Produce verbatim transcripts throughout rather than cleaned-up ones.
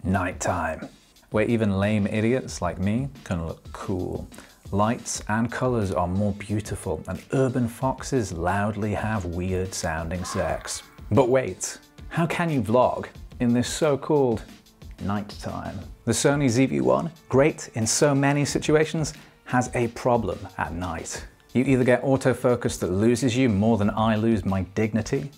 Nighttime, where even lame idiots like me can look cool. Lights and colors are more beautiful, and urban foxes loudly have weird sounding sex. But wait, how can you vlog in this so-called nighttime? The Sony Z V one, great in so many situations, has a problem at night. You either get autofocus that loses you more than I lose my dignity,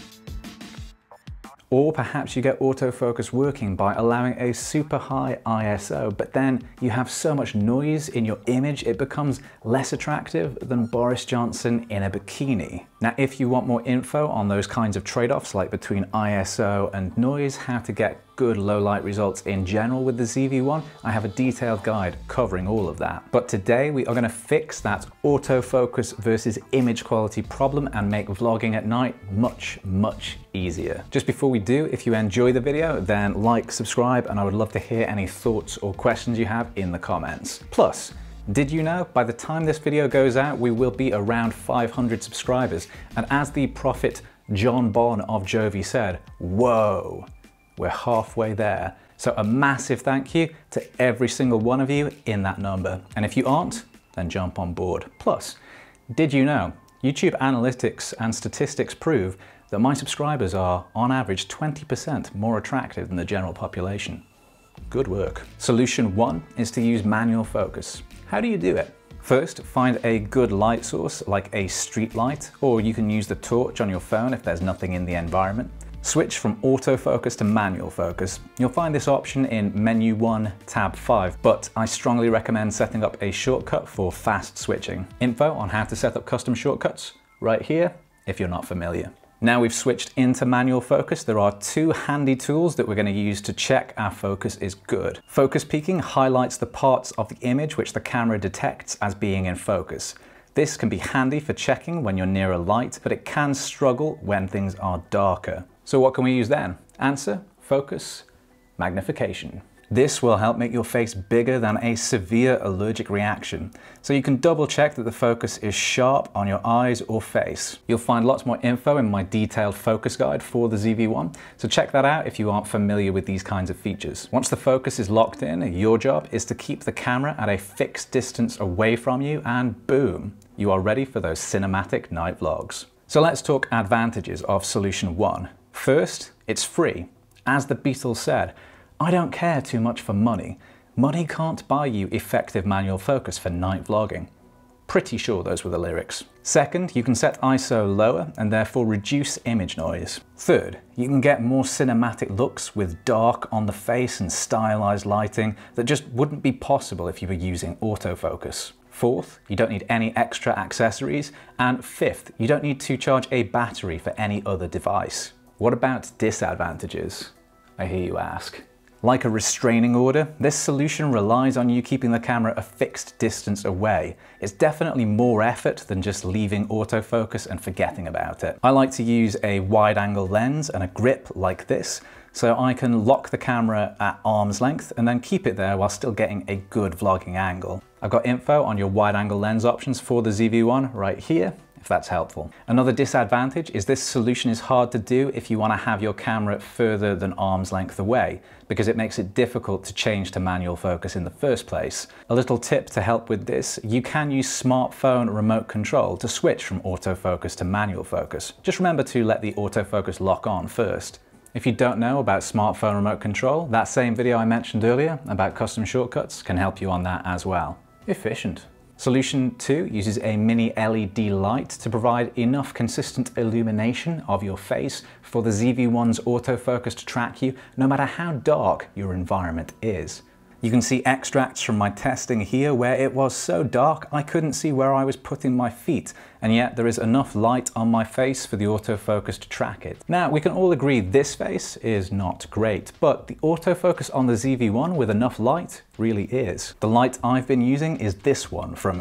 or perhaps you get autofocus working by allowing a super high I S O, but then you have so much noise in your image it becomes less attractive than Boris Johnson in a bikini. Now, if you want more info on those kinds of trade-offs, like between I S O and noise, how to get good low light results in general with the Z V one, I have a detailed guide covering all of that. But today we are going to fix that autofocus versus image quality problem and make vlogging at night much, much easier. Just before we do, if you enjoy the video, then like, subscribe, and I would love to hear any thoughts or questions you have in the comments. Plus, did you know, by the time this video goes out, we will be around five hundred subscribers. And as the prophet John Bon of Jovi said, whoa, we're halfway there. So a massive thank you to every single one of you in that number. And if you aren't, then jump on board. Plus, did you know, YouTube analytics and statistics prove that my subscribers are, on average, twenty percent more attractive than the general population. Good work. Solution one is to use manual focus. How do you do it? First, find a good light source like a street light, or you can use the torch on your phone if there's nothing in the environment. Switch from autofocus to manual focus. You'll find this option in menu one, tab five, but I strongly recommend setting up a shortcut for fast switching. Info on how to set up custom shortcuts right here if you're not familiar. Now we've switched into manual focus, there are two handy tools that we're going to use to check our focus is good. Focus peaking highlights the parts of the image which the camera detects as being in focus. This can be handy for checking when you're near a light, but it can struggle when things are darker. So what can we use then? Answer, focus, magnification. This will help make your face bigger than a severe allergic reaction, so you can double check that the focus is sharp on your eyes or face. You'll find lots more info in my detailed focus guide for the Z V one, so check that out if you aren't familiar with these kinds of features. Once the focus is locked in, your job is to keep the camera at a fixed distance away from you, and boom, you are ready for those cinematic night vlogs. So let's talk advantages of solution one. First, it's free. As the Beatles said, I don't care too much for money. Money can't buy you effective manual focus for night vlogging. Pretty sure those were the lyrics. Second, you can set I S O lower and therefore reduce image noise. Third, you can get more cinematic looks with dark on the face and stylized lighting that just wouldn't be possible if you were using autofocus. Fourth, you don't need any extra accessories. And fifth, you don't need to charge a battery for any other device. What about disadvantages? I hear you ask. Like a restraining order, this solution relies on you keeping the camera a fixed distance away. It's definitely more effort than just leaving autofocus and forgetting about it. I like to use a wide-angle lens and a grip like this, so I can lock the camera at arm's length and then keep it there while still getting a good vlogging angle. I've got info on your wide-angle lens options for the Z V one right here, if that's helpful. Another disadvantage is this solution is hard to do if you want to have your camera further than arm's length away, because it makes it difficult to change to manual focus in the first place. A little tip to help with this, you can use smartphone remote control to switch from autofocus to manual focus. Just remember to let the autofocus lock on first. If you don't know about smartphone remote control, that same video I mentioned earlier about custom shortcuts can help you on that as well. Efficient. Solution two uses a mini L E D light to provide enough consistent illumination of your face for the Z V one's autofocus to track you no matter how dark your environment is. You can see extracts from my testing here where it was so dark I couldn't see where I was putting my feet, and yet there is enough light on my face for the autofocus to track it. Now, we can all agree this face is not great, but the autofocus on the Z V one with enough light really is. The light I've been using is this one from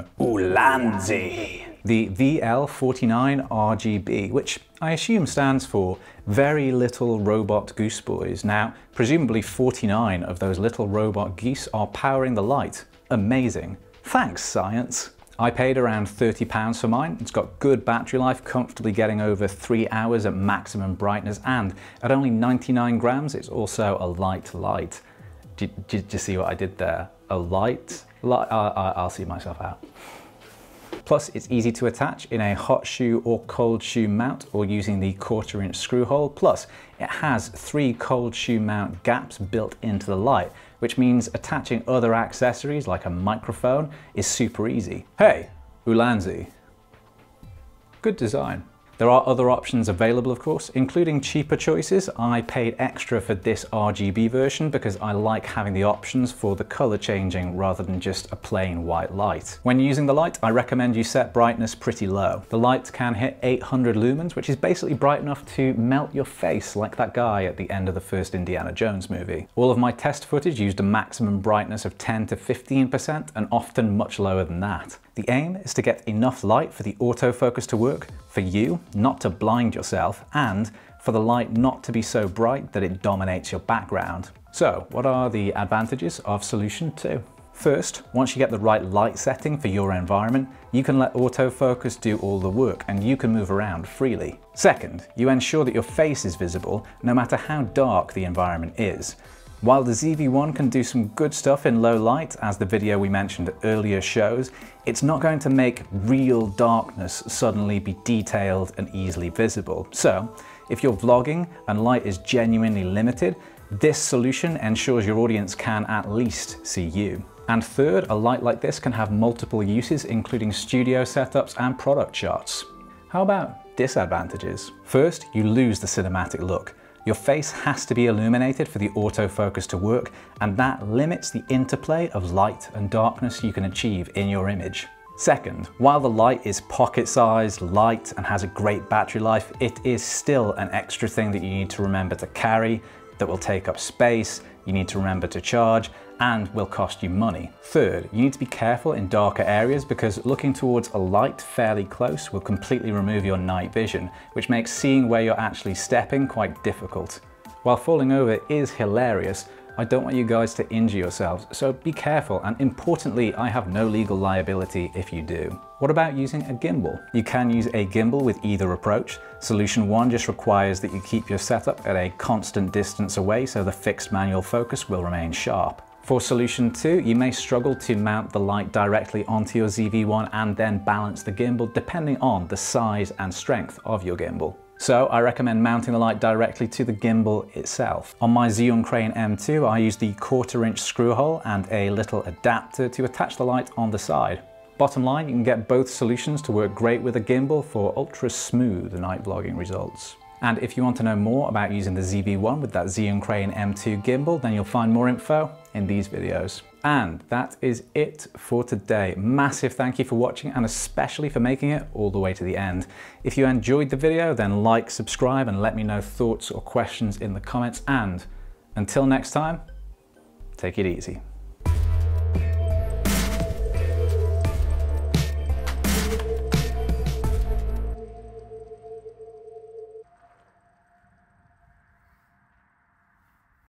Ulanzi, the V L forty-nine R G B, which I assume stands for Very Little Robot Goose Boys. Now, presumably forty-nine of those little robot geese are powering the light. Amazing. Thanks, science. I paid around thirty pounds for mine. It's got good battery life, comfortably getting over three hours at maximum brightness, and at only ninety-nine grams, it's also a light light. Did, did you see what I did there? A light? light uh, I'll see myself out. Plus, it's easy to attach in a hot shoe or cold shoe mount or using the quarter inch screw hole. Plus, it has three cold shoe mount gaps built into the light, which means attaching other accessories like a microphone is super easy. Hey, Ulanzi. Good design. There are other options available, of course, including cheaper choices. I paid extra for this R G B version because I like having the options for the color changing rather than just a plain white light. When using the light, I recommend you set brightness pretty low. The light can hit eight hundred lumens, which is basically bright enough to melt your face like that guy at the end of the first Indiana Jones movie. All of my test footage used a maximum brightness of ten to fifteen percent and often much lower than that. The aim is to get enough light for the autofocus to work, for you not to blind yourself, and for the light not to be so bright that it dominates your background. So, what are the advantages of Solution two? First, once you get the right light setting for your environment, you can let autofocus do all the work and you can move around freely. Second, you ensure that your face is visible no matter how dark the environment is. While the Z V one can do some good stuff in low light, as the video we mentioned earlier shows, it's not going to make real darkness suddenly be detailed and easily visible. So, if you're vlogging and light is genuinely limited, this solution ensures your audience can at least see you. And third, a light like this can have multiple uses, including studio setups and product shots. How about disadvantages? First, you lose the cinematic look. Your face has to be illuminated for the autofocus to work, and that limits the interplay of light and darkness you can achieve in your image. Second, while the light is pocket-sized, light, and has a great battery life, it is still an extra thing that you need to remember to carry, that will take up space, you need to remember to charge, and will cost you money. Third, you need to be careful in darker areas because looking towards a light fairly close will completely remove your night vision, which makes seeing where you're actually stepping quite difficult. While falling over is hilarious, I don't want you guys to injure yourselves, so be careful, and importantly, I have no legal liability if you do. What about using a gimbal? You can use a gimbal with either approach. Solution one just requires that you keep your setup at a constant distance away so the fixed manual focus will remain sharp. For Solution two, you may struggle to mount the light directly onto your Z V one and then balance the gimbal depending on the size and strength of your gimbal. So I recommend mounting the light directly to the gimbal itself. On my Xeon Crane M two, I used the quarter inch screw hole and a little adapter to attach the light on the side. Bottom line, you can get both solutions to work great with a gimbal for ultra smooth night vlogging results. And if you want to know more about using the Z V one with that Xeon Crane M two gimbal, then you'll find more info in these videos. And that is it for today. Massive thank you for watching and especially for making it all the way to the end. If you enjoyed the video, then like, subscribe, and let me know thoughts or questions in the comments. And until next time, take it easy.